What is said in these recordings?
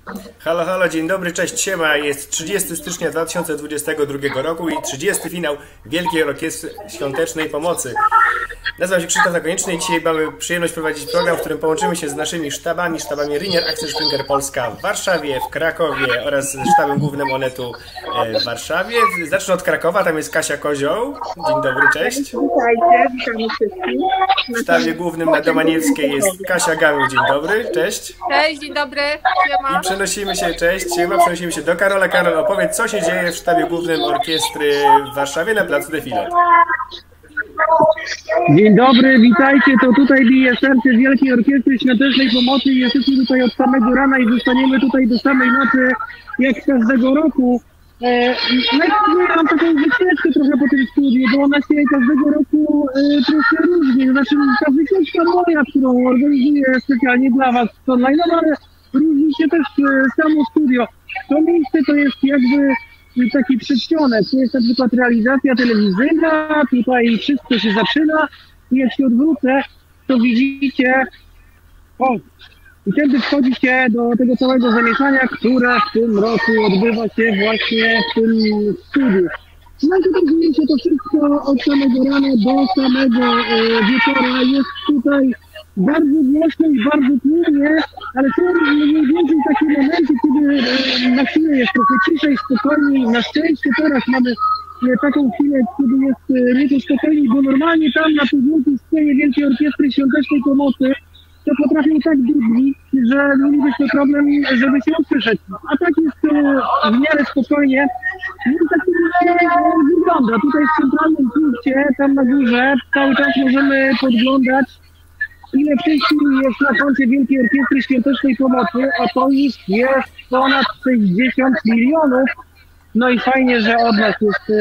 Halo, halo, dzień dobry, cześć, siema. Jest 30 stycznia 2022 roku i 30 finał Wielkiej Orkiestry Świątecznej Pomocy. Nazywam się Krzysztof Zakonieczny i dzisiaj mamy przyjemność prowadzić program, w którym połączymy się z naszymi sztabami Rynier, Axel Springer Polska w Warszawie, w Krakowie oraz ze sztabem głównym Onetu w Warszawie. Zacznę od Krakowa, tam jest Kasia Kozioł. Dzień dobry, cześć. Witajcie, witamy wszystkich. W sztabie głównym na Domaniewskiej jest Kasia Gamił. Dzień dobry, cześć. Cześć, dzień dobry, siema. I przenosimy się do Karola. Karol, opowiedz, co się dzieje w sztabie głównym orkiestry w Warszawie na placu Defile. Dzień dobry, witajcie, to tutaj bije serce Wielkiej Orkiestry Świątecznej Pomocy i jesteśmy tutaj od samego rana i zostaniemy tutaj do samej nocy, jak każdego roku. Najpierw mam taką wycieczkę trochę po tym studiu, bo ona się każdego roku trochę różni. Znaczy ta wycieczka moja, którą organizuję specjalnie dla Was online, ale różni się też samo studio. To miejsce to jest jakby taki przedsionek, to jest na przykład realizacja telewizyjna, tutaj wszystko się zaczyna i jak się odwrócę, to widzicie, i tędy wchodzi się do tego całego zamieszania, które w tym roku odbywa się właśnie w tym studiu. No i tutaj dzieje się to wszystko od samego rana do samego wieczora. Jest tutaj bardzo głośno i bardzo tłumnie, ale są mniej więcej takie momenty, kiedy na chwilę jest trochę ciszej, spokojniej. Na szczęście teraz mamy taką chwilę, kiedy jest nieco spokojniej, bo normalnie tam na podwórku scenie Wielkiej Orkiestry Świątecznej Pomocy to potrafią tak dudnić, że mielibyśmy problem, żeby się usłyszeć. A tak jest w miarę spokojnie. No i tak to wygląda. Tutaj w centralnym punkcie, tam na górze, cały czas możemy podglądać, ile w tej chwili jest na koncie Wielkiej Orkiestry Świątecznej Pomocy, a to już jest ponad 60 milionów. No i fajnie, że od nas jest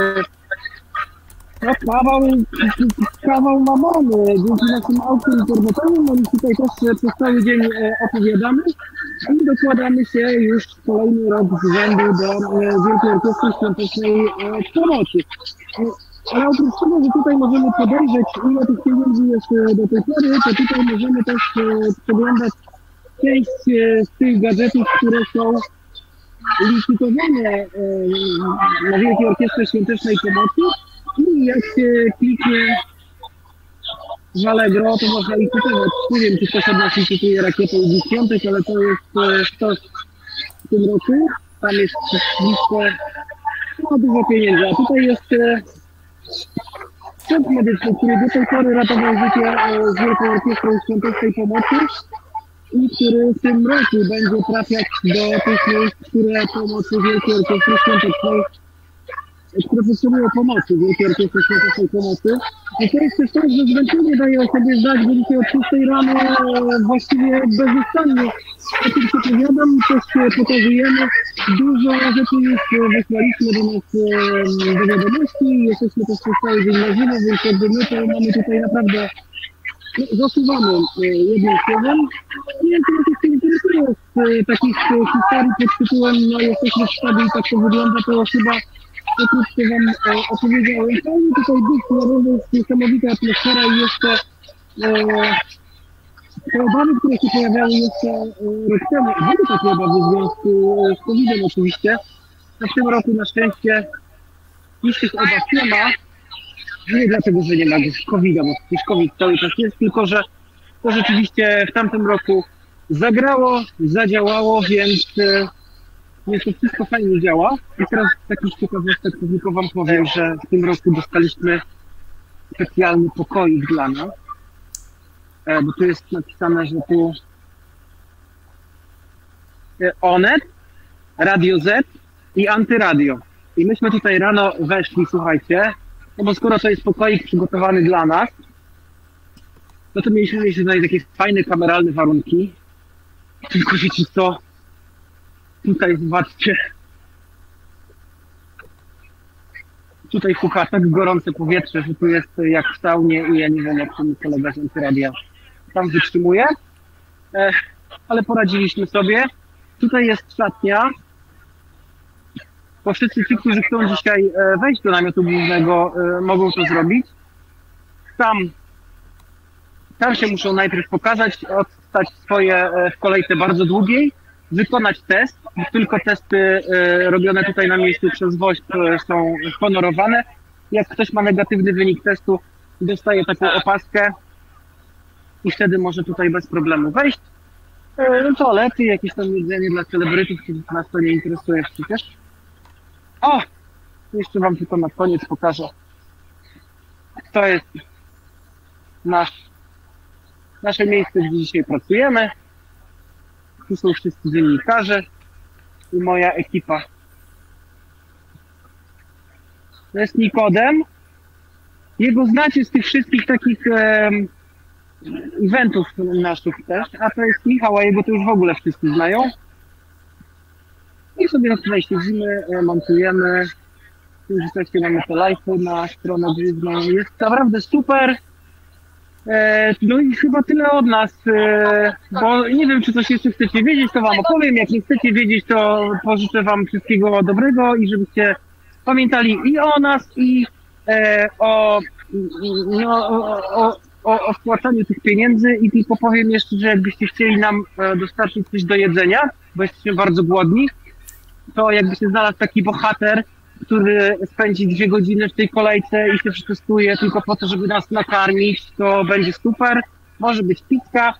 kawał mamony, dzięki naszym aukcjom internetowym. No i tutaj też przez cały dzień opowiadamy i dokładamy się już kolejny rok z rzędu do Wielkiej Orkiestry Świątecznej Pomocy. Ale oprócz tego, że tutaj możemy podejrzeć, ile tych pieniędzy jest do tej pory, to tutaj możemy też przeglądać część z tych gadżetów, które są licytowane na Wielkiej Orkiestrze Świątecznej Pomocy. I jak się kliknie w Allegro, to można licytować. Nie wiem, czy ktoś od nas licytuje rakietę X5, ale to jest coś w tym roku. Tam jest blisko dużo pieniędzy. A tutaj jest sprzęt medyczny, który do tej pory ratował życie z Wielką Orkiestrą Świątecznej Pomocy i który w tym roku będzie trafiać do tych miejsc, które pomocy Wielkiej Orkiestry Świątecznej, które potrzebują pomocy Wielkiej Orkiestry Świątecznej Pomocy. I to jest też tak, że zmęczenie daje o sobie znać, bo dzisiaj od 6 rano właściwie bezustannie o tym się powiadam, coś pokazujemy. Dużo rzeczy już wysłaliśmy do nas do wiadomości, jesteśmy też przez cały dzień na żywo, więc jakby my to mamy tutaj naprawdę, zasuwamy jednym słowem. Nie wiem, czy was jeszcze interesuje z takich historii pod tytułem no jesteśmy w sztabie i tak to wygląda, to chyba pokrótce wam opowiedziałem. Fajnie tutaj duch narodowy, jest niesamowita atmosfera i jeszcze te obawy, które się pojawiały jeszcze rok temu, były takie obawy w związku z COVID-em oczywiście. A w tym roku na szczęście nic tych obaw nie ma. Nie dlatego, że nie ma COVID-a, bo przecież COVID cały czas jest, tylko że to rzeczywiście w tamtym roku zagrało, zadziałało, więc to wszystko fajnie działa. I teraz takich ciekawostek tylko wam powiem, że w tym roku dostaliśmy specjalny pokoik dla nas. Bo tu jest napisane, że tu Onet, Radio Z i Antyradio. I myśmy tutaj rano weszli, słuchajcie, no bo skoro to jest pokoik przygotowany dla nas, no to mieliśmy mieć tutaj takie fajne, kameralne warunki. Tylko wiecie co? Tutaj zobaczcie. Tutaj huka tak gorące powietrze, że tu jest jak w saunie i ja nie wiem, jak ten kolega z Antyradia tam wytrzymuje. Ale poradziliśmy sobie. Tutaj jest szatnia. Bo wszyscy ci, którzy chcą dzisiaj wejść do namiotu głównego, mogą to zrobić. Tam się muszą najpierw pokazać, odstać swoje w kolejce bardzo długiej. wykonać test. Tylko testy robione tutaj na miejscu przez WOŚP są honorowane. Jak ktoś ma negatywny wynik testu, dostaje taką opaskę i wtedy może tutaj bez problemu wejść. Toalety, jakieś tam jedzenie dla celebrytów, których nas to nie interesuje przecież. O! Jeszcze wam tylko na koniec pokażę. To jest nasze miejsce, gdzie dzisiaj pracujemy. Tu są wszyscy dziennikarze i moja ekipa. To jest Nikodem. Jego znacie z tych wszystkich takich eventów naszych też, a to jest Michał, a jego to już w ogóle wszyscy znają. I sobie tutaj siedzimy, montujemy. Już wreszcie mamy te live'y na stronę główną. Jest naprawdę super. No i chyba tyle od nas, bo nie wiem, czy coś jeszcze chcecie wiedzieć, to wam opowiem. Jak nie chcecie wiedzieć, to pożyczę wam wszystkiego dobrego i żebyście pamiętali i o nas, i o wpłacaniu tych pieniędzy. I tylko powiem jeszcze, że jakbyście chcieli nam dostarczyć coś do jedzenia, bo jesteśmy bardzo głodni, to jakby się znalazł taki bohater, który spędzi 2 godziny w tej kolejce i się przetestuje tylko po to, żeby nas nakarmić, to będzie super. Może być pizza.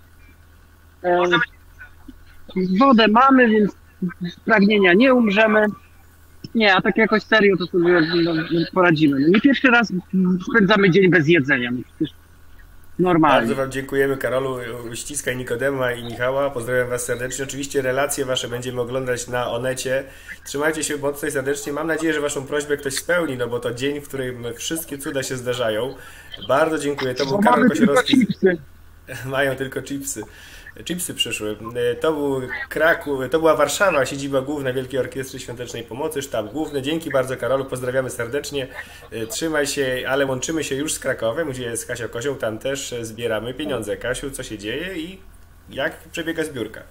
Wodę mamy, więc z pragnienia nie umrzemy. Nie, a tak jakoś serio to sobie poradzimy. No nie pierwszy raz spędzamy dzień bez jedzenia. No przecież normalnie. Bardzo wam dziękujemy, Karolu. Ściskaj Nikodema i Michała. Pozdrawiam was serdecznie. Oczywiście relacje wasze będziemy oglądać na Onecie. Trzymajcie się mocno i serdecznie. Mam nadzieję, że waszą prośbę ktoś spełni, no bo to dzień, w którym wszystkie cuda się zdarzają. Bardzo dziękuję. To był Karol Kosiorowski. Mają tylko chipsy. Chipsy przyszły. To był Kraków, to była Warszawa, siedziba główna Wielkiej Orkiestry Świątecznej Pomocy, sztab główny. Dzięki bardzo, Karolu, pozdrawiamy serdecznie. Trzymaj się, ale łączymy się już z Krakowem, gdzie jest Kasia Kozioł, tam też zbieramy pieniądze. Kasiu, co się dzieje i jak przebiega zbiórka?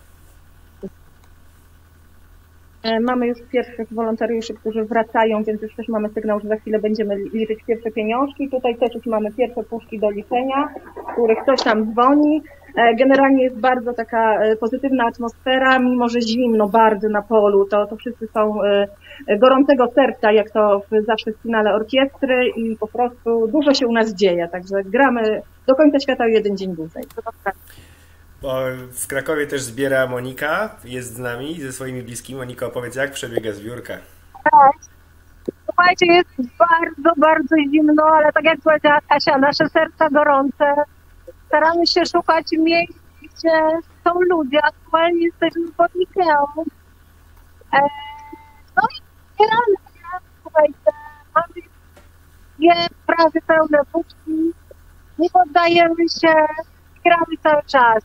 Mamy już pierwszych wolontariuszy, którzy wracają, więc już też mamy sygnał, że za chwilę będziemy liczyć pierwsze pieniążki. Tutaj też już mamy pierwsze puszki do liczenia, w których ktoś tam dzwoni. Generalnie jest bardzo taka pozytywna atmosfera, mimo że zimno bardzo na polu, to wszyscy są gorącego serca, jak to zawsze w finale orkiestry i po prostu dużo się u nas dzieje, także gramy do końca świata o jeden dzień dłużej. Bo w Krakowie też zbiera Monika, jest z nami, ze swoimi bliskimi. Monika, opowiedz, jak przebiega zbiórka? Cześć. Słuchajcie, jest bardzo, bardzo zimno, ale tak jak powiedziała Kasia, nasze serca gorące. Staramy się szukać miejsc, gdzie są ludzie. Aktualnie jesteśmy pod Ikeą. No i zbieramy, słuchajcie, mamy 2 prawie pełne puszki. Nie poddajemy się, gramy cały czas.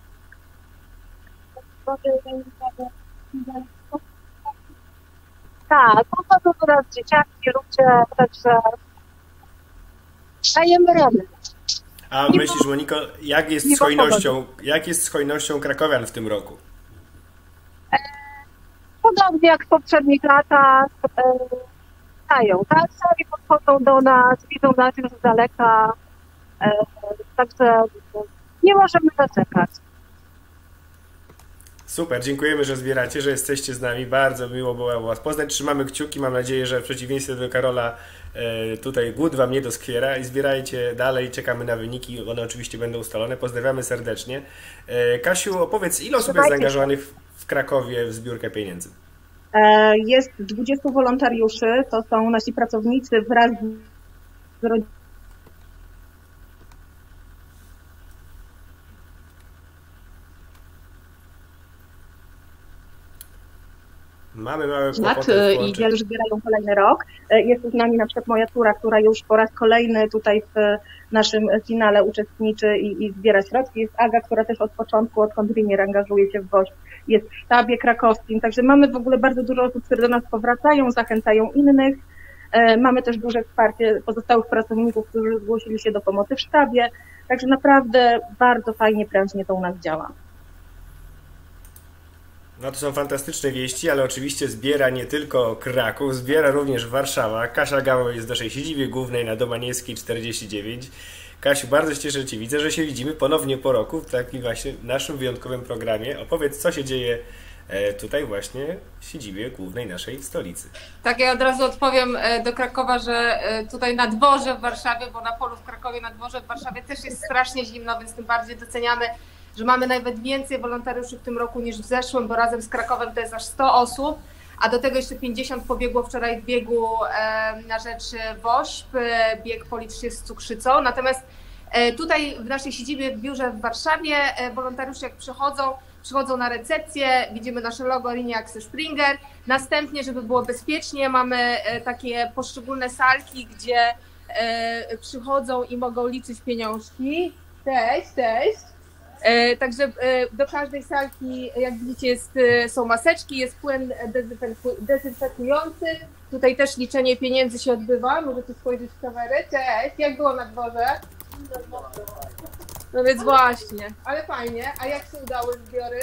Tak, pochodzą do nas dzieciaki, ludzie, także dajemy radę. A myślisz, Moniko, jak jest z hojnością krakowian w tym roku? Podobnie jak w poprzednich latach, dają, tak? Sami podchodzą do nas, widzą nas już z daleka, także nie możemy doczekać. Super, dziękujemy, że zbieracie, że jesteście z nami. Bardzo miło było was poznać. Trzymamy kciuki. Mam nadzieję, że w przeciwieństwie do Karola tutaj głód wam nie doskwiera i zbierajcie dalej. Czekamy na wyniki. One oczywiście będą ustalone. Pozdrawiamy serdecznie. Kasiu, opowiedz, ile osób jest zaangażowanych w Krakowie w zbiórkę pieniędzy? Jest 20 wolontariuszy. To są nasi pracownicy wraz z rodziną. Mamy małe kłopoty i już zbierają kolejny rok. Jest z nami na przykład moja córa, która już po raz kolejny tutaj w naszym finale uczestniczy i zbiera środki. Jest Aga, która też od początku, odkąd Winier angażuje się w WOŚP, jest w sztabie krakowskim. Także mamy w ogóle bardzo dużo osób, które do nas powracają, zachęcają innych. Mamy też duże wsparcie pozostałych pracowników, którzy zgłosili się do pomocy w sztabie. Także naprawdę bardzo fajnie, prężnie to u nas działa. No to są fantastyczne wieści, ale oczywiście zbiera nie tylko Kraków, zbiera również Warszawa. Kasia Gamo jest w naszej siedzibie głównej na Domaniewskiej 49. Kasiu, bardzo się cieszę, że Cię widzę, że się widzimy ponownie po roku w takim właśnie naszym wyjątkowym programie. Opowiedz, co się dzieje tutaj właśnie w siedzibie głównej naszej stolicy. Tak, ja od razu odpowiem do Krakowa, że tutaj na dworze w Warszawie, bo na polu w Krakowie, na dworze w Warszawie też jest strasznie zimno, więc tym bardziej doceniamy, że mamy nawet więcej wolontariuszy w tym roku niż w zeszłym, bo razem z Krakowem to jest aż 100 osób, a do tego jeszcze 50 pobiegło wczoraj w biegu na rzecz WOŚP, bieg policznie z cukrzycą. Natomiast tutaj w naszej siedzibie w biurze w Warszawie wolontariusze jak przychodzą na recepcję, widzimy nasze logo Linie Axel Springer. Następnie, żeby było bezpiecznie, mamy takie poszczególne salki, gdzie przychodzą i mogą liczyć pieniążki. Cześć. Także do każdej salki, jak widzicie, są maseczki, jest płyn dezynfekujący. Tutaj też liczenie pieniędzy się odbywa. Możecie spojrzeć w kamerę. Cześć, jak było na dworze? No więc właśnie, ale fajnie. A jak się udały zbiory?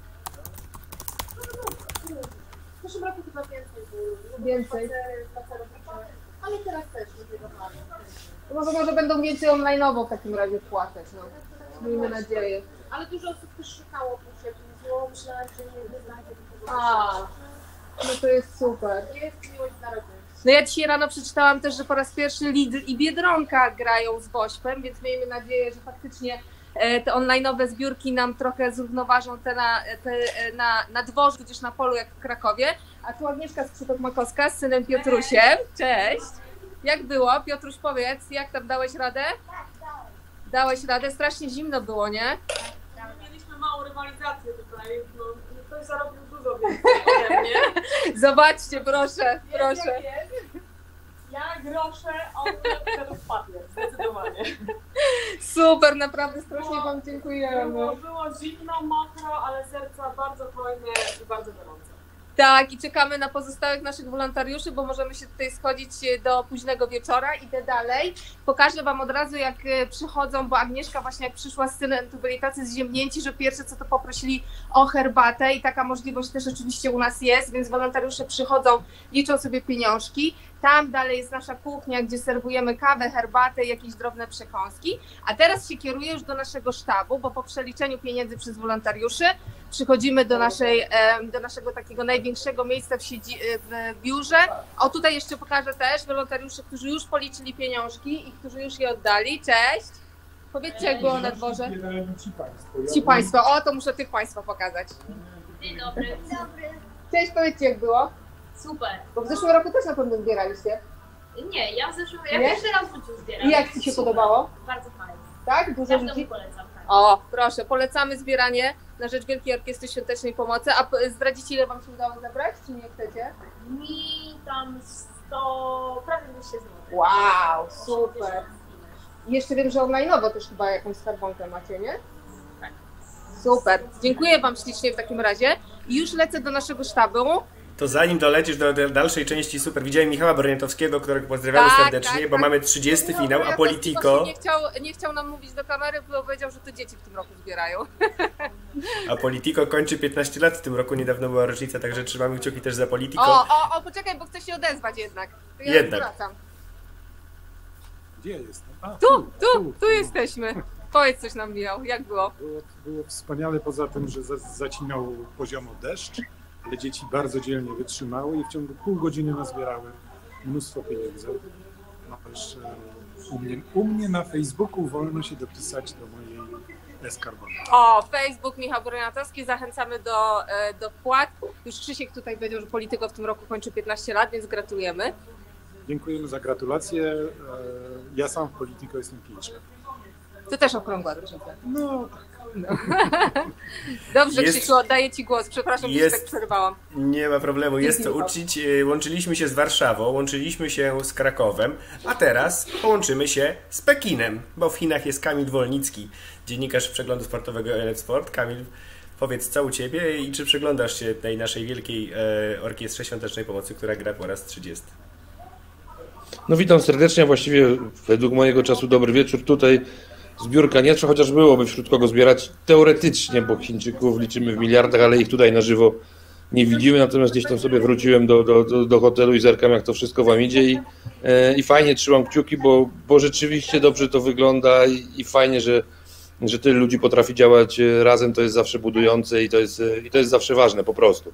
W zeszłym roku chyba więcej. Ale teraz też może będą więcej online'owo w takim razie płacać. No. Miejmy nadzieję. Ale dużo osób też szukało potrzebnych, bo myślałam, że nie znajdzie tego. No to jest super. Jest miłość narodowa. No ja dzisiaj rano przeczytałam też, że po raz pierwszy Lidl i Biedronka grają z WOŚP-em, więc miejmy nadzieję, że faktycznie te online'owe zbiórki nam trochę zrównoważą te na dworzu, tudzież na polu jak w Krakowie. A tu Agnieszka Skrzypek-Makowska z synem Piotrusiem. Cześć! Jak było? Piotruś, powiedz, jak tam dałeś radę? Dałeś radę? Strasznie zimno było, nie? Mieliśmy małą rywalizację tutaj, no, ktoś zarobił dużo więcej ode mnie. Zobaczcie, proszę. Ja groszę, on przed papier, zdecydowanie. Super, naprawdę strasznie Wam dziękujemy. Było zimno, mokro, ale serca bardzo hojne i bardzo gorące. Tak, i czekamy na pozostałych naszych wolontariuszy, bo możemy się tutaj schodzić do późnego wieczora. Idę dalej. Pokażę Wam od razu, jak przychodzą, bo Agnieszka właśnie jak przyszła z synem, to byli tacy zziębnięci, że pierwsze co to poprosili o herbatę i taka możliwość też oczywiście u nas jest, więc wolontariusze przychodzą, liczą sobie pieniążki. Tam dalej jest nasza kuchnia, gdzie serwujemy kawę, herbatę, jakieś drobne przekąski. A teraz się kieruję już do naszego sztabu, bo po przeliczeniu pieniędzy przez wolontariuszy przychodzimy do naszego takiego największego miejsca w biurze. O, tutaj jeszcze pokażę też wolontariuszy, którzy już policzyli pieniążki i którzy już je oddali. Cześć! Powiedzcie, jak było na dworze. Ci Państwo. O, to muszę tych Państwa pokazać. Dzień dobry. Cześć, powiedzcie, jak było. Super. Bo w zeszłym roku też na pewno zbieraliście. Nie, ja pierwszy raz w życiu zbieram. I jak Ci się podobało? Bardzo fajnie. Tak? Dużo Każdemu ludzi? polecam. Tak. O, proszę, polecamy zbieranie na rzecz Wielkiej Orkiestry Świątecznej Pomocy. A zdradzicie, ile Wam się udało zebrać, czy nie chcecie? Mi tam 100, prawie 200 zł. Wow, super. I jeszcze wiem, że online'owo też chyba jakąś skarbonkę macie, nie? Tak. Super. Dziękuję Wam ślicznie w takim razie. I już lecę do naszego sztabu. To zanim dolecisz do dalszej części, super, widziałem Michała Borniatowskiego, którego pozdrawiamy serdecznie, bo mamy 30 finał, a Politico... Nie chciał nam mówić do kamery, bo powiedział, że to dzieci w tym roku zbierają. A Politico kończy 15 lat w tym roku, niedawno była rocznica, także trzymamy kciuki też za Politico. O, poczekaj, bo chcę się odezwać jednak. To ja Jednak. wracam. Gdzie jestem? A, Tu jesteśmy. Powiedz, coś nam mijał. Jak było? Było wspaniale, poza tym, że zacinał poziomo deszcz, ale dzieci bardzo dzielnie wytrzymały i w ciągu pół godziny nazbierały mnóstwo pieniędzy. No też u mnie na Facebooku wolno się dopisać do mojej e-skarbonki. O, Facebook, Michał Borniatowski, zachęcamy do wpłat. Już Krzysiek tutaj powiedział, że Polityko w tym roku kończy 15 lat, więc gratulujemy. Dziękujemy za gratulacje. Ja sam w Politico jestem 5 lat. To też okrągła rocznica. No tak. Dobrze, Krzysiu, oddaję Ci głos. Przepraszam, że tak przerwałam. Nie ma problemu, jest co uczyć. Łączyliśmy się z Warszawą, łączyliśmy się z Krakowem, a teraz połączymy się z Pekinem, bo w Chinach jest Kamil Wolnicki, dziennikarz przeglądu sportowego LF Sport. Kamil, powiedz, co u Ciebie i czy przeglądasz się tej naszej wielkiej Orkiestrze Świątecznej Pomocy, która gra po raz 30? No witam serdecznie, właściwie według mojego czasu dobry wieczór. Tutaj zbiórka nie trwa, chociaż byłoby wśród kogo zbierać teoretycznie, bo Chińczyków liczymy w miliardach, ale ich tutaj na żywo nie widzimy, natomiast gdzieś tam sobie wróciłem do hotelu i zerkam, jak to wszystko Wam idzie i fajnie trzymam kciuki, bo rzeczywiście dobrze to wygląda i fajnie, że że tyle ludzi potrafi działać razem, to jest zawsze budujące i to jest zawsze ważne po prostu.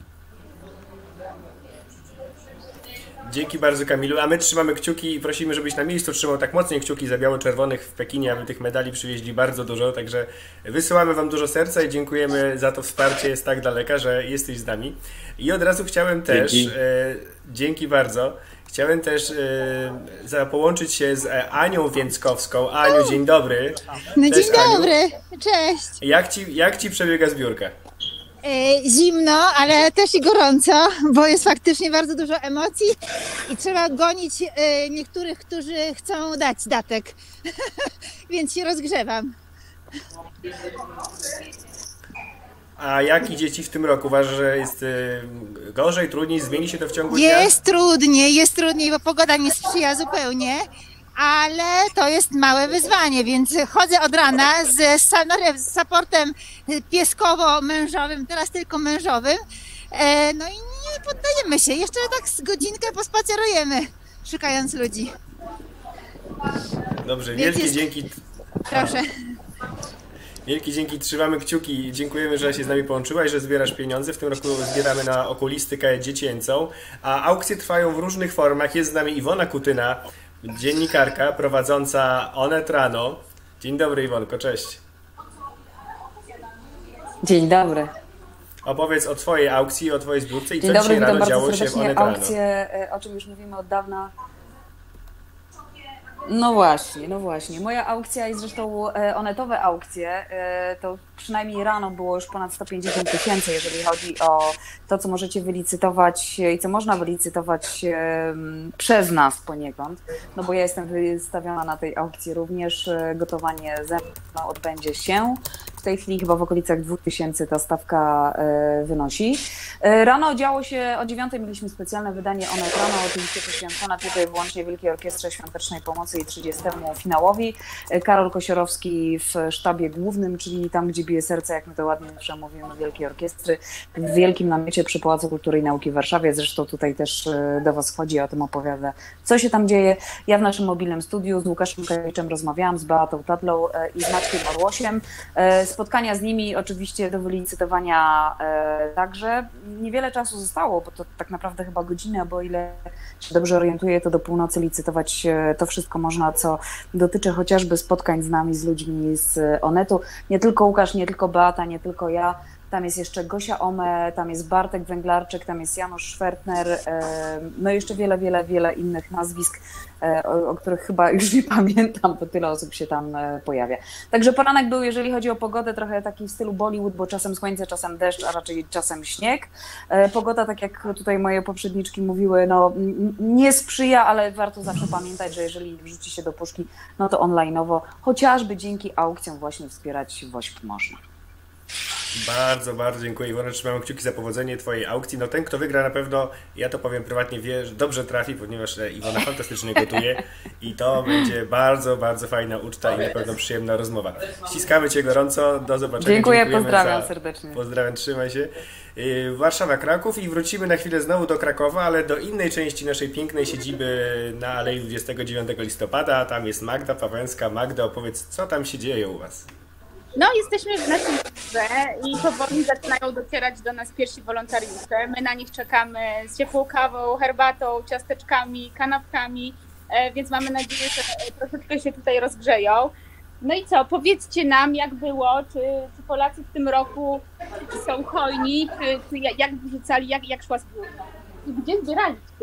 Dzięki bardzo, Kamilu, a my trzymamy kciuki i prosimy, żebyś na miejscu trzymał tak mocniej kciuki za biało-czerwonych w Pekinie, aby tych medali przywieźli bardzo dużo, także wysyłamy wam dużo serca i dziękujemy za to wsparcie, jest tak daleka, że jesteś z nami. I od razu chciałem też, dzięki bardzo, chciałem też połączyć się z Anią Więckowską. Aniu, dzień dobry. No Cześć, dzień dobry, Aniu. cześć. Jak ci przebiega zbiórka? Zimno, ale też i gorąco, bo jest faktycznie bardzo dużo emocji i trzeba gonić niektórych, którzy chcą dać datek, więc się rozgrzewam. A jak idzie ci w tym roku? Uważasz, że jest gorzej, trudniej? Zmieni się to w ciągu dnia? Jest trudniej, bo pogoda nie sprzyja zupełnie, ale to jest małe wyzwanie, więc chodzę od rana z supportem pieskowo-mężowym, teraz tylko mężowym. No i nie poddajemy się, jeszcze tak z godzinkę pospacerujemy, szukając ludzi. Dobrze, wielkie dzięki. Proszę. Wielkie dzięki, trzymamy kciuki. Dziękujemy, że się z nami połączyłaś, że zbierasz pieniądze. W tym roku zbieramy na okulistykę dziecięcą, a aukcje trwają w różnych formach. Jest z nami Iwona Kutyna, dziennikarka prowadząca Onet Rano. Dzień dobry, Iwonko, cześć. Dzień dobry. Opowiedz o twojej aukcji, o twojej zbiórce i Dzień co dobry, dzisiaj rano bardzo działo się w serdecznie. Onet Rano. Aukcje, o czym już mówimy od dawna. No właśnie. Moja aukcja i zresztą onetowe aukcje, to przynajmniej rano było już ponad 150 000, jeżeli chodzi o to, co możecie wylicytować i co można wylicytować przez nas poniekąd, no bo ja jestem wystawiona na tej aukcji również. Gotowanie ze mną odbędzie się. W tej chwili chyba w okolicach 2000 ta stawka wynosi. Rano działo się, o 9 mieliśmy specjalne wydanie Onet Rano, oczywiście poświęcone tylko i wyłącznie Wielkiej Orkiestrze Świątecznej Pomocy i 30. finałowi. Karol Kosiorowski w sztabie głównym, czyli tam, gdzie bije serce, jak my to ładnie przemówimy, Wielkiej Orkiestry, w wielkim namiocie przy Pałacu Kultury i Nauki w Warszawie. Zresztą tutaj też do Was wchodzi, o tym opowiada, co się tam dzieje. Ja w naszym mobilnym studiu z Łukaszem Kajewiczem rozmawiałam, z Beatą Tadlą i z Maćkiem Orłosiem. Spotkania z nimi oczywiście do wylicytowania także. Niewiele czasu zostało, bo to tak naprawdę chyba godzinę, bo ile się dobrze orientuję, to do północy licytować to wszystko można, co dotyczy chociażby spotkań z nami, z ludźmi z Onetu. Nie tylko Łukasz, nie tylko Beata, nie tylko ja. Tam jest jeszcze Gosia Ome, tam jest Bartek Węglarczyk, tam jest Janusz Szwertner, no i jeszcze wiele innych nazwisk, o których chyba już nie pamiętam, bo tyle osób się tam pojawia. Także poranek był, jeżeli chodzi o pogodę, trochę taki w stylu Bollywood, bo czasem słońce, czasem deszcz, a raczej czasem śnieg. Pogoda, tak jak tutaj moje poprzedniczki mówiły, no nie sprzyja, ale warto zawsze pamiętać, że jeżeli wrzuci się do puszki, no to online'owo, chociażby dzięki aukcjom właśnie wspierać WOŚP można. Bardzo dziękuję, Iwona, trzymam kciuki za powodzenie twojej aukcji. No ten, kto wygra, na pewno, ja to powiem prywatnie, wie, że dobrze trafi, ponieważ Iwona fantastycznie gotuje i to będzie bardzo fajna uczta i na pewno przyjemna rozmowa. Ściskamy cię gorąco, do zobaczenia. Dziękuję, pozdrawiam serdecznie. Pozdrawiam, trzymaj się. Warszawa, Kraków i wrócimy na chwilę znowu do Krakowa, ale do innej części naszej pięknej siedziby na Alei 29 listopada. Tam jest Magda Pawęska. Magda, opowiedz, co tam się dzieje u was? No, jesteśmy w naszym biurze i powoli zaczynają docierać do nas pierwsi wolontariusze. My na nich czekamy z ciepłą kawą, herbatą, ciasteczkami, kanapkami, więc mamy nadzieję, że troszeczkę się tutaj rozgrzeją. No i co, powiedzcie nam, jak było, czy Polacy w tym roku są hojni, czy jak wrzucali, jak szła zbiórka? I gdzie zbieraliście?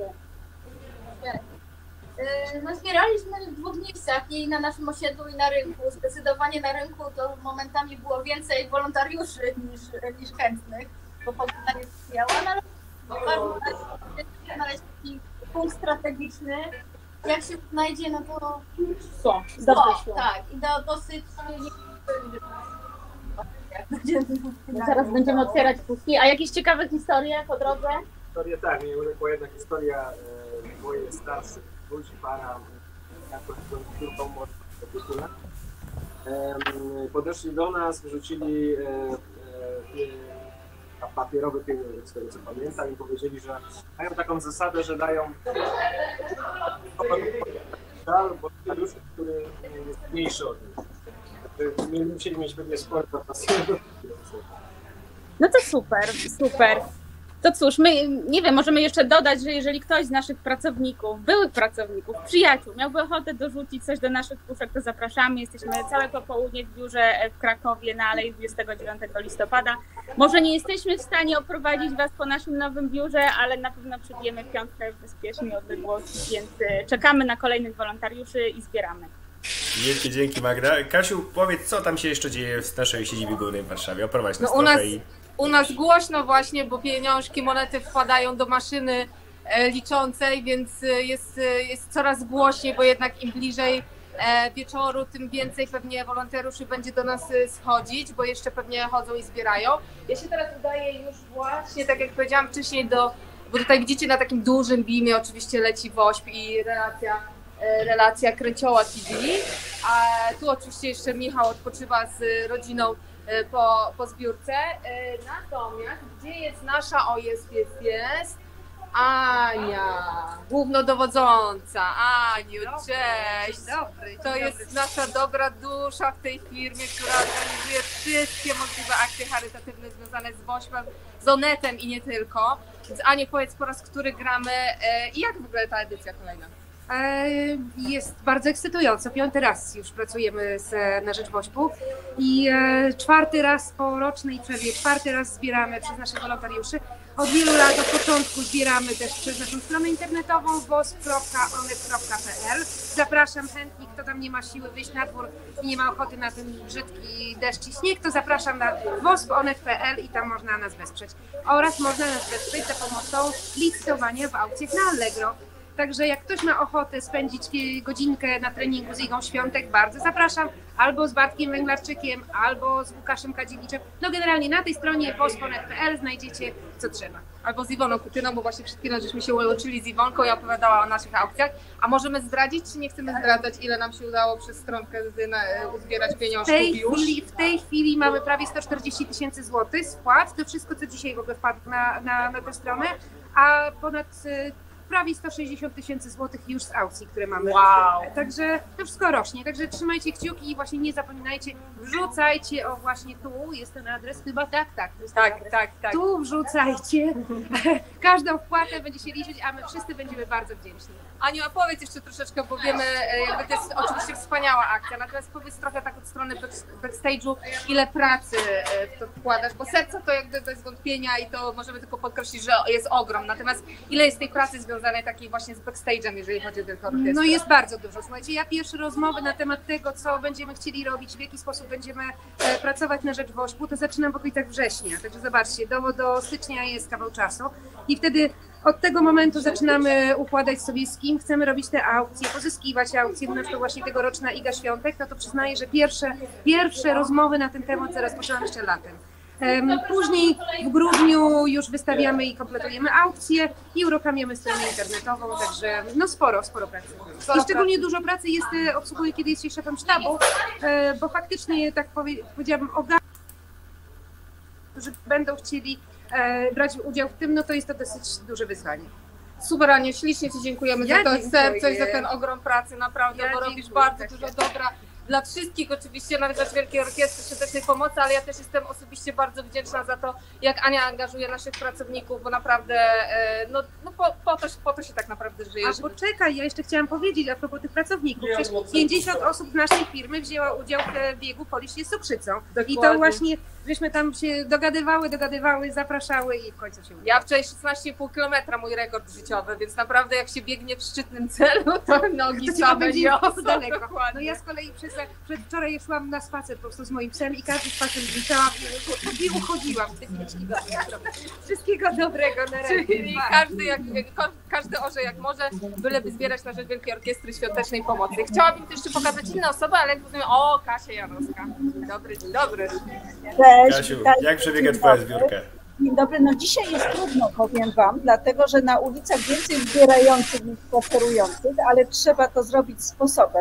No, zbieraliśmy w dwóch miejscach, i na naszym osiedlu, i na rynku. Zdecydowanie na rynku to momentami było więcej wolontariuszy niż chętnych, bo pogoda nie sprzyjała, ale bardzo znaleźć taki punkt strategiczny. Jak się znajdzie, no to tak, i dosyć zaraz będziemy otwierać puszki. A jakieś ciekawe historie po drodze? Historie tak, była jedna historia mojej starszych ludzi, para jakoś z córką młodą. Podeszli do nas, wrzucili papierowe pieniądze, z tego co pamiętam, i powiedzieli, że mają taką zasadę, że dają wolontariusz, który jest mniejszy od nich. musieli mieć pewnie sport na pasję. No to super, super. To cóż, my, nie wiem, możemy jeszcze dodać, że jeżeli ktoś z naszych pracowników, byłych pracowników, przyjaciół miałby ochotę dorzucić coś do naszych puszek, to zapraszamy. Jesteśmy całe popołudnie w biurze w Krakowie na Alei 29 listopada. Może nie jesteśmy w stanie oprowadzić Was po naszym nowym biurze, ale na pewno przybijemy piątkę w bezpiecznej odległości, więc czekamy na kolejnych wolontariuszy i zbieramy. Wielkie dzięki, Magda. Kasiu, powiedz, co tam się jeszcze dzieje w naszej siedzibie głównej w Warszawie? Oprowadź nas trochę. U nas głośno właśnie, bo pieniążki, monety wpadają do maszyny liczącej, więc jest coraz głośniej, bo jednak im bliżej wieczoru, tym więcej pewnie wolontariuszy będzie do nas schodzić, bo jeszcze pewnie chodzą i zbierają. Ja się teraz udaję już właśnie, tak jak powiedziałam wcześniej, bo tutaj widzicie na takim dużym beamie oczywiście leci WOŚP i relacja Kręcioła TV, a tu oczywiście jeszcze Michał odpoczywa z rodziną po zbiórce. Natomiast gdzie jest nasza, jest Ania, głównodowodząca. Aniu, cześć. To jest nasza dobra dusza w tej firmie, która organizuje wszystkie możliwe akcje charytatywne związane z WOŚP-em, z Onetem i nie tylko. Więc Aniu, powiedz, po raz który gramy i jak w ogóle ta edycja kolejna? Jest bardzo ekscytująco. 5. raz już pracujemy na rzecz WOŚP-u i 4. raz po rocznej przerwie, 4. raz zbieramy przez naszych wolontariuszy. Od wielu lat, od początku zbieramy też przez naszą stronę internetową wosp.onet.pl. Zapraszam chętnych, kto tam nie ma siły wyjść na dwór i nie ma ochoty na ten brzydki deszcz i śnieg, to zapraszam na wosp.onet.pl i tam można nas wesprzeć. Oraz można nas wesprzeć za pomocą licytowania w aukcjach na Allegro. Także jak ktoś ma ochotę spędzić godzinkę na treningu z Igą Świątek, bardzo zapraszam. Albo z Bartkiem Węglarczykiem, albo z Łukaszem Kadziewiczem. No generalnie na tej stronie wosp.onet.pl znajdziecie co trzeba. Albo z Iwoną Kutyną, bo właśnie przed chwilą żeśmy się łączyli z Iwonką i opowiadała o naszych aukcjach. A możemy zdradzić, czy nie chcemy zdradzać, ile nam się udało przez stronkę uzbierać pieniążków już? W tej chwili mamy prawie 140 000 złotych spłat. To wszystko, co dzisiaj w ogóle wpadło na tę stronę. A ponad prawie 160 000 złotych już z aukcji, które mamy. Wow. Także to wszystko rośnie, także trzymajcie kciuki i właśnie nie zapominajcie, wrzucajcie, o właśnie tu jest ten adres, chyba tak. Tu wrzucajcie, każdą wpłatę będzie się liczyć, a my wszyscy będziemy bardzo wdzięczni. Aniu, a powiedz jeszcze troszeczkę, bo wiemy, jakby to jest oczywiście wspaniała akcja, natomiast powiedz trochę tak od strony backstage'u, ile pracy w to wkładasz, bo serce to jakby bez wątpienia i to możemy tylko podkreślić, że jest ogrom, natomiast ile jest tej pracy związanej takiej właśnie z backstage'em, jeżeli chodzi o Wielką Orkiestrę? No jest bardzo dużo. Słuchajcie, ja pierwsze rozmowy na temat tego, co będziemy chcieli robić, w jaki sposób będziemy pracować na rzecz WOŚP-u, to zaczynam w okolicach września. Także zobaczcie, do stycznia jest kawał czasu i wtedy od tego momentu zaczynamy układać sobie, z kim chcemy robić te aukcje, pozyskiwać aukcje. Na przykład właśnie tegoroczna Iga Świątek, no to przyznaję, że pierwsze rozmowy na ten temat rozpoczęłam jeszcze latem. Później w grudniu już wystawiamy i kompletujemy aukcje i uruchamiamy stronę internetową, także no sporo pracy. I szczególnie dużo pracy obsługuję, kiedy jest się szefem sztabu, bo faktycznie, tak powiedziałabym, którzy będą chcieli brać udział w tym, no to jest to dosyć duże wyzwanie. Super, Aniu, ślicznie Ci dziękujemy za to serce i za ten ogrom pracy, naprawdę, bo robisz bardzo dużo dobra dla wszystkich oczywiście, na rzecz Wielkiej Orkiestry Świątecznej Pomocy, ale ja też jestem osobiście bardzo wdzięczna za to, jak Ania angażuje naszych pracowników, bo naprawdę, po to się tak naprawdę żyje. A poczekaj, ja jeszcze chciałam powiedzieć a propos tych pracowników, przecież 50 osób z naszej firmy wzięło udział w biegu Polisz jest cukrzycą. Dokładnie. I to właśnie, żeśmy tam się dogadywały, zapraszały i w końcu się udało. Ja wczoraj 16,5 km mój rekord życiowy, więc naprawdę jak się biegnie w szczytnym celu, to nogi same niosą. Daleko. No ja z kolei przedwczoraj szłam na spacer po prostu z moim psem i każdy spacer zliczałam i uchodziłam w tych Wszystkiego dobrego na razie. Czyli każdy orze jak może, byleby zbierać na rzecz Wielkiej Orkiestry Świątecznej Pomocy. Chciałabym też jeszcze pokazać inne osoby, ale jak rozumiem, Kasia Janowska. Dzień dobry. Cześć. Kasiu, jak przebiega Twoja zbiórka? Dzień dobry, no dzisiaj jest trudno, powiem Wam, dlatego że na ulicach więcej zbierających niż spacerujących, ale trzeba to zrobić sposobem.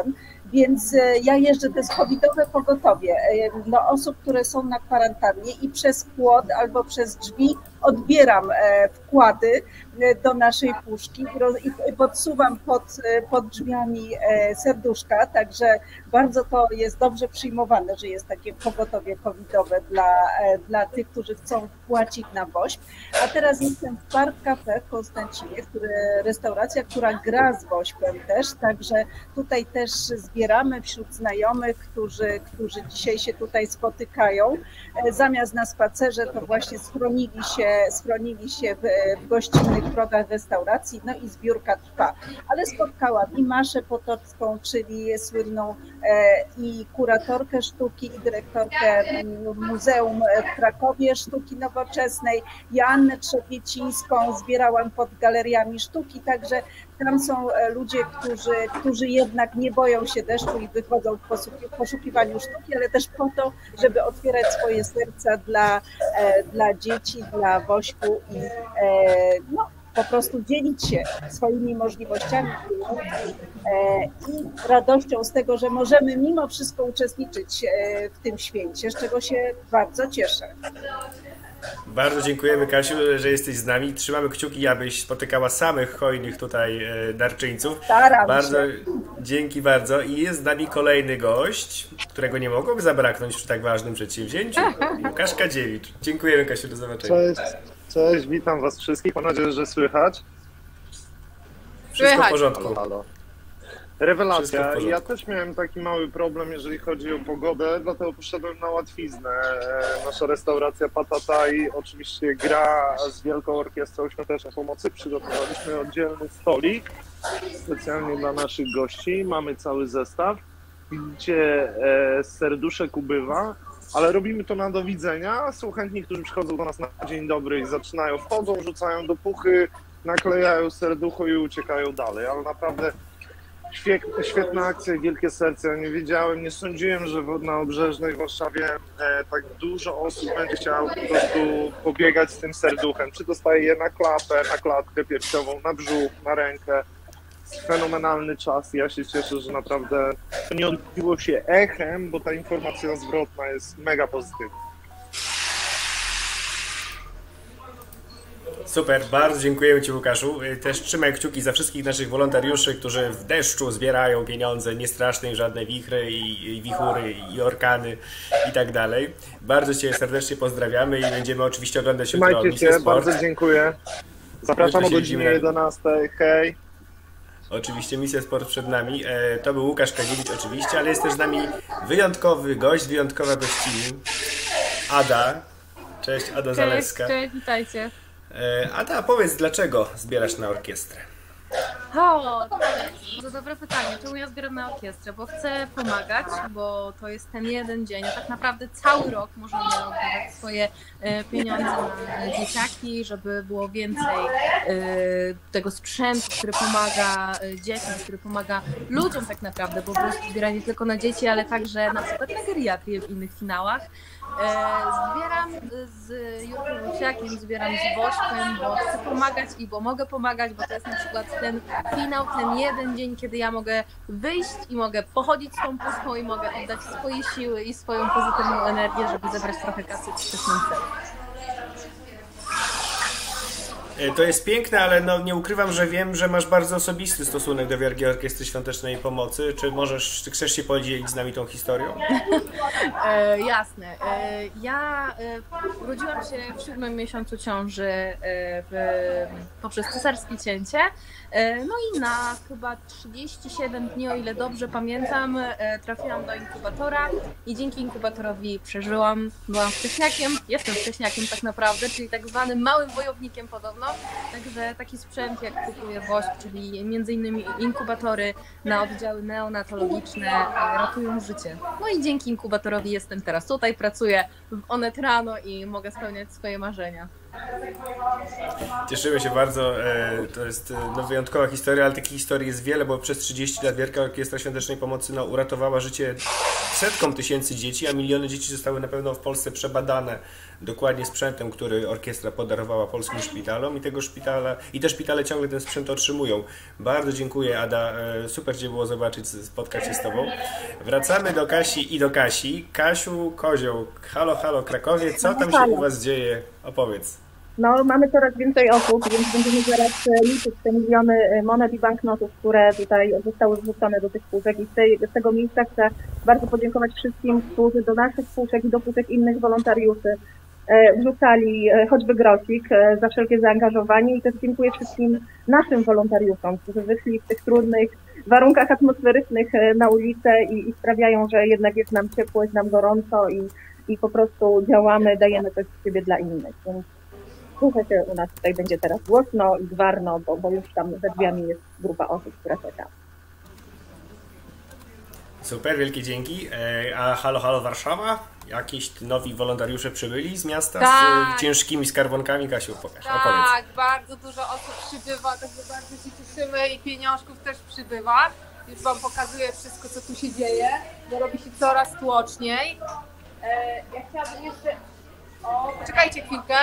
Więc ja jeżdżę, to jest covidowe pogotowie, no, osób, które są na kwarantannie i przez płot albo przez drzwi odbieram wkłady do naszej puszki i podsuwam pod drzwiami serduszka, także bardzo to jest dobrze przyjmowane, że jest takie pogotowie covidowe dla tych, którzy chcą wpłacić na WOŚP. A teraz jestem w Park Cafe w Konstancinie, restauracja, która gra z WOŚP-em też, także tutaj też zbieramy wśród znajomych, którzy dzisiaj się tutaj spotykają. Zamiast na spacerze to właśnie schronili się w gościnnych progach restauracji, no i zbiórka trwa. Ale spotkałam i Maszę Potocką, czyli słynną i kuratorkę sztuki, i dyrektorkę Muzeum w Krakowie Sztuki Nowoczesnej, Joannę Trzepiecińską, zbierałam pod galeriami sztuki, także tam są ludzie, którzy jednak nie boją się deszczu i wychodzą w poszukiwaniu sztuki, ale też po to, żeby otwierać swoje serca dla dzieci, dla WOŚP-u i no, po prostu dzielić się swoimi możliwościami i radością z tego, że możemy mimo wszystko uczestniczyć w tym święcie, z czego się bardzo cieszę. Bardzo dziękujemy, Kasiu, że jesteś z nami. Trzymamy kciuki, abyś spotykała samych hojnych tutaj darczyńców. Bardzo dzięki bardzo. I jest z nami kolejny gość, którego nie mogłoby zabraknąć przy tak ważnym przedsięwzięciu. Łukasz Kadziewicz. Dziękujemy, Kasiu, do zobaczenia. Cześć, witam was wszystkich. Mam nadzieję, że słychać. Wszystko w porządku. Halo, halo. Rewelacja. Ja też miałem taki mały problem, jeżeli chodzi o pogodę, dlatego poszedłem na łatwiznę. Nasza restauracja Patataj oczywiście gra z Wielką Orkiestrą Świątecznej Pomocy. Przygotowaliśmy oddzielny stolik specjalnie dla naszych gości. Mamy cały zestaw, gdzie serduszek ubywa, ale robimy to na do widzenia. Są chętni, którzy przychodzą do nas na dzień dobry i zaczynają, wchodzą, rzucają do puchy, naklejają serducho i uciekają dalej, ale naprawdę świetna akcja, wielkie serce. Ja nie wiedziałem, nie sądziłem, że na Obrzeżnej w Warszawie tak dużo osób będzie chciało po prostu pobiegać z tym serduchem. Czy dostaje je na klapę, na klatkę piersiową, na brzuch, na rękę. Fenomenalny czas. Ja się cieszę, że naprawdę to nie odbiło się echem, bo ta informacja zwrotna jest mega pozytywna. Super, bardzo dziękujemy Ci, Łukaszu. Też trzymaj kciuki za wszystkich naszych wolontariuszy, którzy w deszczu zbierają pieniądze, nie straszne im żadne wichry i wichury i orkany i tak dalej. Bardzo Cię serdecznie pozdrawiamy i będziemy oczywiście oglądać jutro Trzymajcie Misję się, Sport. bardzo dziękuję. Zapraszam o godzinie 11. Hej. Oczywiście Misja Sport przed nami. To był Łukasz Kadziewicz oczywiście, ale jest też z nami wyjątkowy gość, wyjątkowa gościni. Ada. Cześć, Ada Zaleska. Cześć, witajcie. Ada, powiedz, dlaczego zbierasz na orkiestrę? O, to dobre pytanie. Czemu ja zbieram na orkiestrę? Bo chcę pomagać, bo to jest ten jeden dzień. Tak naprawdę cały rok możemy oddawać swoje pieniądze na dzieciaki, żeby było więcej tego sprzętu, który pomaga dzieciom, który pomaga ludziom tak naprawdę, bo po prostu zbiera nie tylko na dzieci, ale także na przykład na geriatrię w innych finałach. Zbieram z Jurkiem Rusiakiem, zbieram z WOŚP-em, bo chcę pomagać i bo mogę pomagać, bo to jest na przykład ten finał, ten jeden dzień, kiedy ja mogę wyjść i mogę pochodzić z tą pustką i mogę oddać swoje siły i swoją pozytywną energię, żeby zebrać trochę kasy w wczesnym celu. To jest piękne, ale no, nie ukrywam, że wiem, że masz bardzo osobisty stosunek do Wielkiej Orkiestry Świątecznej Pomocy. Czy chcesz się podzielić z nami tą historią? Jasne. Ja urodziłam się w 7. miesiącu ciąży poprzez cesarskie cięcie. No i na chyba 37 dni, o ile dobrze pamiętam, trafiłam do inkubatora i dzięki inkubatorowi przeżyłam. Byłam wcześniakiem, jestem wcześniakiem tak naprawdę, czyli tak zwanym małym wojownikiem podobno. Także taki sprzęt jak kupuje WOŚP, czyli między innymi inkubatory na oddziały neonatologiczne ratują życie. No i dzięki inkubatorowi jestem teraz tutaj, pracuję w Onet Rano i mogę spełniać swoje marzenia. Cieszymy się bardzo, to jest wyjątkowa historia, ale takich historii jest wiele, bo przez 30 lat Wielka Orkiestra Świątecznej Pomocy uratowała życie setkom tysięcy dzieci, a miliony dzieci zostały na pewno w Polsce przebadane dokładnie sprzętem, który orkiestra podarowała polskim szpitalom i te szpitale ciągle ten sprzęt otrzymują. Bardzo dziękuję, Ada, super Cię było zobaczyć, spotkać się z Tobą. Wracamy do Kasi i do Kasi. Kasiu Kozioł, halo, halo Krakowie, co tam się u Was dzieje? Opowiedz. No, mamy coraz więcej osób, więc będziemy zaraz liczyć te miliony monet i banknotów, które tutaj zostały wrzucone do tych puszek. I z tego miejsca chcę bardzo podziękować wszystkim, którzy do naszych puszek i do puszek innych wolontariuszy wrzucali choćby grosik za wszelkie zaangażowanie i też dziękuję wszystkim naszym wolontariuszom, którzy wyszli w tych trudnych warunkach atmosferycznych na ulicę i sprawiają, że jednak jest nam ciepło, jest nam gorąco i po prostu działamy, dajemy coś z siebie dla innych. Więc słuchaj, się u nas tutaj będzie teraz głośno i gwarno, bo już tam za drzwiami jest grupa osób, która czeka. Super, wielkie dzięki. A halo, halo Warszawa? Jakieś nowi wolontariusze przybyli z miasta z ciężkimi skarbonkami? Kasiu, opowiedz. Tak, bardzo dużo osób przybywa, także bardzo się cieszymy i pieniążków też przybywa. Już Wam pokazuję wszystko, co tu się dzieje, bo robi się coraz tłoczniej. Ja chciałabym jeszcze... Poczekajcie chwilkę.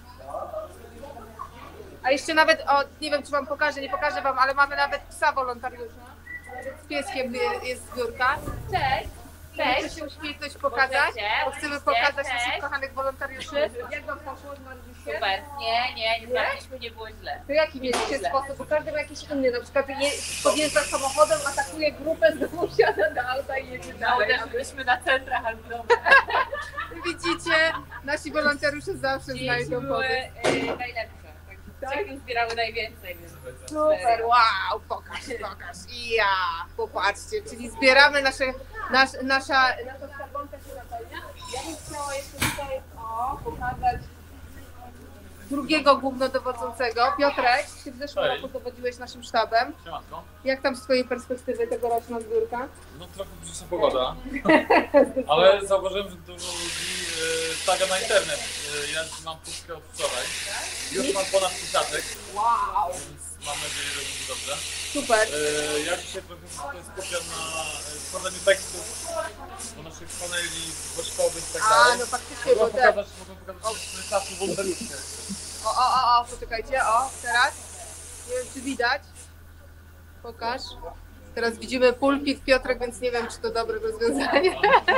A jeszcze nawet, nie wiem czy Wam pokażę, nie pokażę Wam, ale mamy nawet psa wolontariusza. Nawet z pieskiem jest zbiórka. Cześć! Cześć! Chcę się uśmiechnąć, pokazać, bo chcemy pokazać naszych kochanych wolontariuszy. Jak Wam poszło? Super! Nie znaliśmy, nie było źle. To jaki mieliście sposób? Bo każdy ma jakiś inny, na przykład podjeżdża samochodem, atakuje grupę, znowu wsiada do auta i jedzie dalej. Byliśmy na centrach handlowych. Widzicie, nasi wolontariusze zawsze znajdą pomysł. Najlepsze. Tak? Zbierały najwięcej. Super, wow, pokaż. Popatrzcie, czyli zbieramy nasza skarbonka się napełnia. Ja bym chciała jeszcze tutaj pokazać drugiego głównodowodzącego. Piotrek, Ty w zeszłym roku dowodziłeś naszym sztabem. Siemanko. Jak tam z Twojej perspektywy tegoroczna zbiórka? No trochę brzydka pogoda, ale zauważyłem, że dużo ludzi taga na internet. Ja mam puszkę od wczoraj. Już mam ponad 1000. Wow! Więc mam nadzieję, że będzie dobrze. Super. Ja dzisiaj trochę skupiam na tworzeniu tekstów do naszych paneli boczkowych i tak dalej. No faktycznie, mogę pokazać prezentację wolontariuszy. Poczekajcie, teraz. Nie wiem, czy widać. Pokaż. Teraz widzimy pulpit, Piotrek, więc nie wiem, czy to dobre rozwiązanie.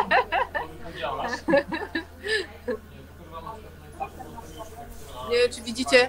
Nie wiem, czy widzicie.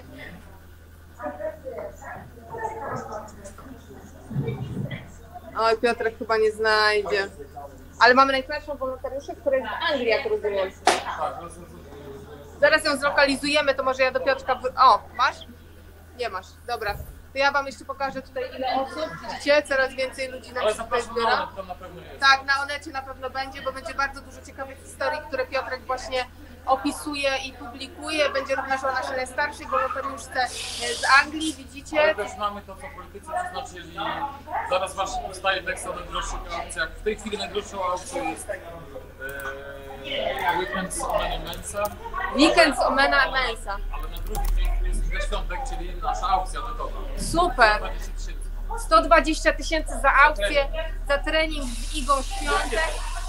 Oj, Piotrek chyba nie znajdzie. Ale mamy najlepszą wolontariuszę, która jest w Anglii, jak rozumiem. Zaraz ją zlokalizujemy, to może ja do Piotrka... Masz? Nie masz, dobra. To ja Wam jeszcze pokażę tutaj, ile osób. Widzicie, coraz więcej ludzi nam się tutaj zbiera. Tak, na Onecie na pewno będzie, bo będzie bardzo dużo ciekawych historii, które Piotrek właśnie opisuje i publikuje. Będzie również o naszej najstarszej wolontariuszce z Anglii, widzicie. Ale też mamy to, co politycy przeznaczyli. Zaraz właśnie powstaje tekst o najdroższych aukcjach. W tej chwili najdroższą aukcją jest Weekend z Omena Mensa. Weekend z Omena Mensa. Ale na drugim miejscu jest Iga Świątek, czyli nasza aukcja netowa. Super! 120 000 za aukcję, za trening z Igą Świątek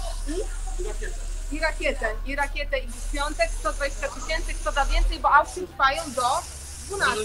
i rakietę Igi Świątek, 120 000, kto da więcej, bo aukcje trwają do 12.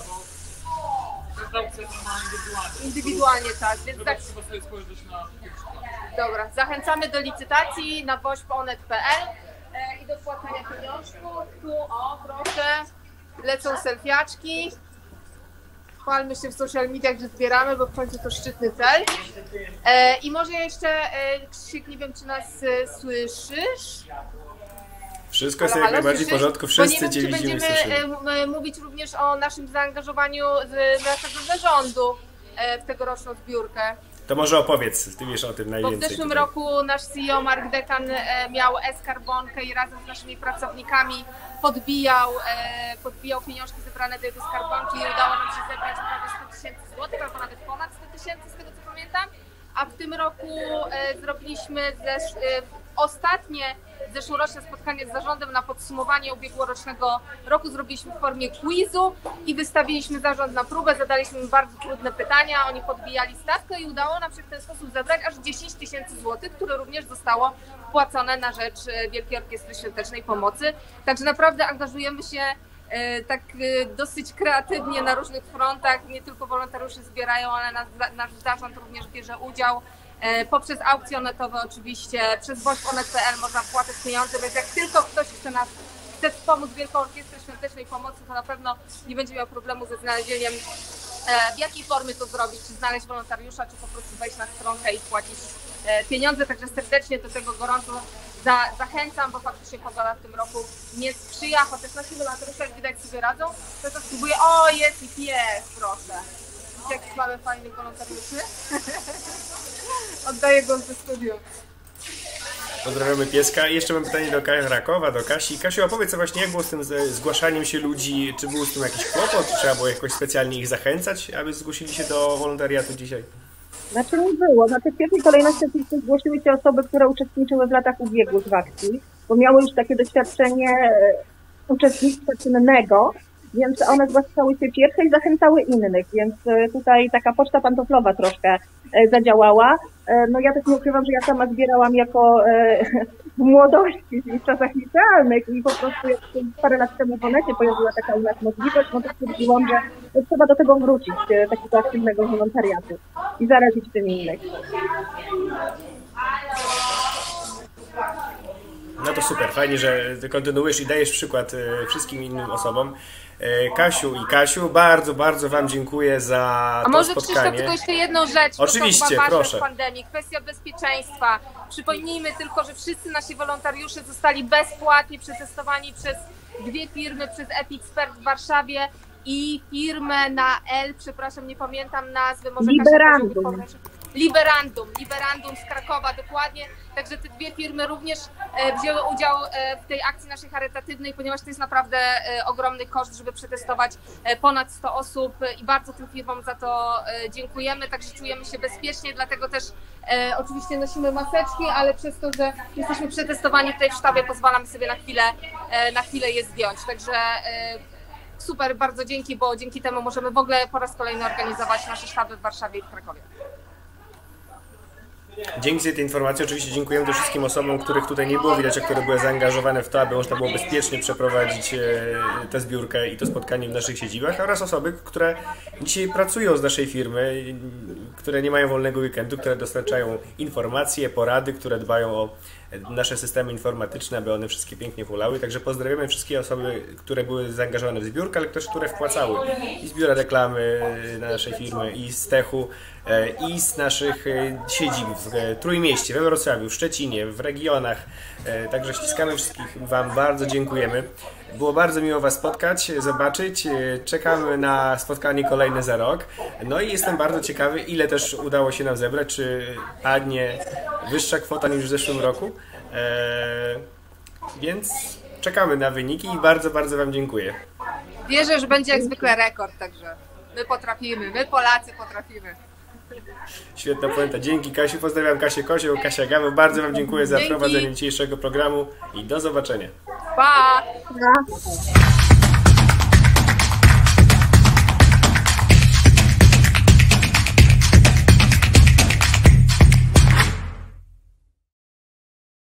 Indywidualnie, tak, więc tak. Trzeba sobie spojrzeć na... Dobra, zachęcamy do licytacji na woźb.onet.pl i do płacenia pieniążków. Tu, proszę, lecą selfiaczki. Chwalmy się w social mediach, że zbieramy, bo w końcu to szczytny cel. I może jeszcze, Krzysiek, nie wiem, czy nas słyszysz? Wszystko jest jak najbardziej w porządku, wszyscy Cię widzimy i słyszymy. Będziemy mówić również o naszym zaangażowaniu z naszego zarządu w tegoroczną zbiórkę. To może opowiedz, Ty wiesz o tym najwięcej. Bo w zeszłym roku nasz CEO Mark Dekan miał e-skarbonkę i razem z naszymi pracownikami podbijał pieniążki zebrane do jego skarbonki i udało nam się zebrać prawie 100 000 złotych, albo nawet ponad 100 000 z tego co pamiętam. A w tym roku zrobiliśmy ostatnie zeszłoroczne spotkanie z zarządem na podsumowanie ubiegłorocznego roku zrobiliśmy w formie quizu i wystawiliśmy zarząd na próbę, zadaliśmy im bardzo trudne pytania, oni podbijali stawkę i udało nam się w ten sposób zebrać aż 10 000 złotych, które również zostało wpłacone na rzecz Wielkiej Orkiestry Świątecznej Pomocy. Także naprawdę angażujemy się tak dosyć kreatywnie na różnych frontach, nie tylko wolontariusze zbierają, ale nasz zarząd również bierze udział. Poprzez aukcje onetowe oczywiście, przez woźponet.pl można wpłacać pieniądze, więc jak tylko ktoś chce wspomóc Wielką Orkiestrę Świątecznej Pomocy, to na pewno nie będzie miał problemu ze znalezieniem, w jakiej formie to zrobić, czy znaleźć wolontariusza, czy po prostu wejść na stronkę i płacić pieniądze, także serdecznie do tego gorąco zachęcam, bo faktycznie pogoda w tym roku nie sprzyja, chociaż nasi wolontariusze jak widać sobie radzą, to spróbuję, o jest i pies, proszę. Jak mamy fajnych wolontariuszy. Oddaję głos do studium. Pozdrawiamy pieska. I jeszcze mam pytanie do Krakowa, do Kasi. Kasiu, opowiedz właśnie, jak było z tym zgłaszaniem się ludzi, czy był z tym jakiś kłopot, czy trzeba było jakoś specjalnie ich zachęcać, aby zgłosili się do wolontariatu dzisiaj? Znaczy nie było. W pierwszej kolejności oczywiście zgłosiły się osoby, które uczestniczyły w latach ubiegłych w akcji, bo miały już takie doświadczenie uczestnictwa czynnego, więc one zgłaszały się pierwsze i zachęcały innych, więc tutaj taka poczta pantoflowa troszkę zadziałała. No ja też nie ukrywam, że ja sama zbierałam jako w młodości, w czasach licealnych i po prostu jak parę lat temu w Onecie pojawiła taka u nas możliwość, no to stwierdziłam, że trzeba do tego wrócić, takiego aktywnego wolontariatu i zarazić tym innych. No to super, fajnie, że kontynuujesz i dajesz przykład wszystkim innym osobom. Kasiu, bardzo Wam dziękuję za to spotkanie. A może Krzysztof, tylko jeszcze jedną rzecz. Oczywiście, proszę. W pandemii, kwestia bezpieczeństwa. Przypomnijmy tylko, że wszyscy nasi wolontariusze zostali bezpłatnie przetestowani przez 2 firmy, przez Epixpert w Warszawie i firmę na L, przepraszam, nie pamiętam nazwy. Może Liberandum z Krakowa, dokładnie. Także te 2 firmy również wzięły udział w tej akcji naszej charytatywnej, ponieważ to jest naprawdę ogromny koszt, żeby przetestować ponad 100 osób i bardzo tym firmom za to dziękujemy, także czujemy się bezpiecznie, dlatego też oczywiście nosimy maseczki, ale przez to, że jesteśmy przetestowani tutaj w sztabie, pozwalamy sobie na chwilę je zdjąć. Także super, bardzo dzięki, bo dzięki temu możemy w ogóle po raz kolejny organizować nasze sztaby w Warszawie i w Krakowie. Dzięki za te informacje. Oczywiście dziękujemy też wszystkim osobom, których tutaj nie było widać, a które były zaangażowane w to, aby można było bezpiecznie przeprowadzić tę zbiórkę i to spotkanie w naszych siedzibach, oraz osoby, które dzisiaj pracują z naszej firmy, które nie mają wolnego weekendu, które dostarczają informacje, porady, które dbają o nasze systemy informatyczne, aby one wszystkie pięknie hulały. Także pozdrawiamy wszystkie osoby, które były zaangażowane w zbiórkę, ale też które wpłacały i z biura reklamy naszej firmy, i z Techu, i z naszych siedzib w Trójmieście, we Wrocławiu, w Szczecinie, w regionach. Także ściskamy wszystkich, Wam bardzo dziękujemy. Było bardzo miło Was spotkać, zobaczyć. Czekamy na spotkanie kolejne za rok. No i jestem bardzo ciekawy, ile też udało się nam zebrać, czy padnie wyższa kwota niż w zeszłym roku. Więc czekamy na wyniki i bardzo Wam dziękuję. Wierzę, że będzie jak zwykle rekord, także my potrafimy, my Polacy potrafimy. Świetna puenta. Dzięki Kasiu, pozdrawiam Kasię Kozioł, Kasia Gaweł. Bardzo Wam dziękuję za prowadzenie dzisiejszego programu i do zobaczenia. Pa!